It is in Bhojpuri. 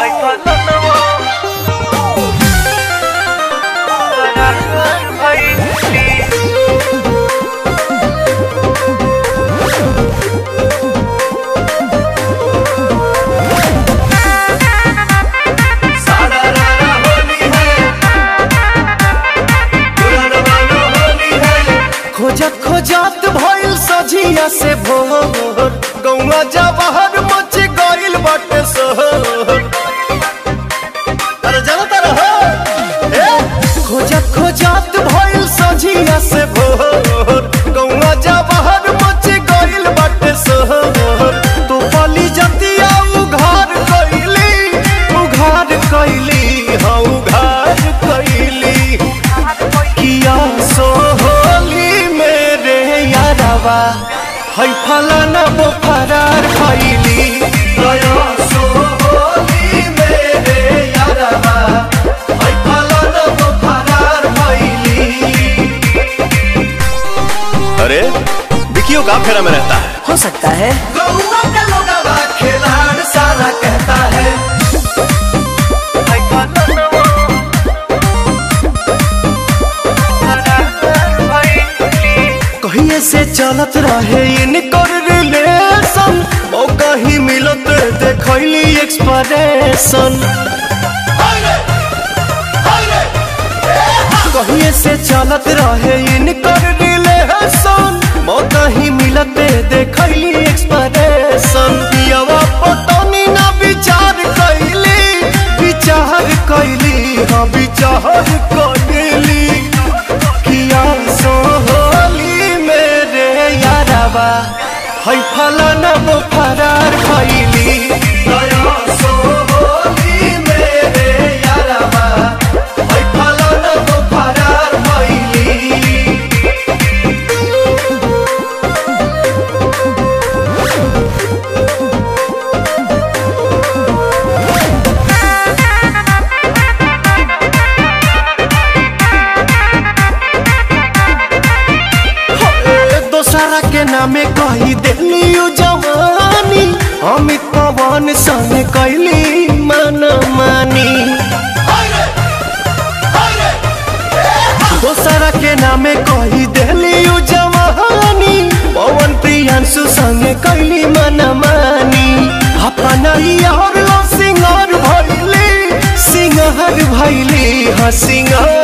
खोजत खोजत भइल सजिया से भोर गौवा जवाहर मच गइल बाटे शहर। अरे जानता रहो खोजत खोजत भइल सजिया से भोर गौवा जवाहर मच गइल बाटे शहर। तो पली जतिया उघार कइली हाँ उघार कइली किया सोहली मेरे यारवा है फलाना वो फरार खइली। गया सोहली मेरे यारवा है फलाना वो फरार खइली। अरे विकियो का फेरा में रहता है। हो सकता है गौवा का लोगवा खिलाड़ सारा कहता है। कहिए से चलत रहे इनकर रिलेशन मौका ही मिलत देखली एक्सप्रेशन। कहिए से चलत रहे इनकर रिलेशन मौका ही मिलत देखली एक्सप्रेशन। दियावा पटनी ना विचार कैली हाँ विचार कैली किया सोहली मेरे यारवा है फलाना वो फरार खइली। गया सोहली मेरे यारवा है फलाना वो फरार खइली। दोसरा के नामे कही देली जवानी अमित पवन संग कैली मनमानी। दोसरा के नामे कही देली जवानी पवन प्रियांशु संग कैली मनमानी। अपना यार लो सिंगार भैली हाँ सिंगार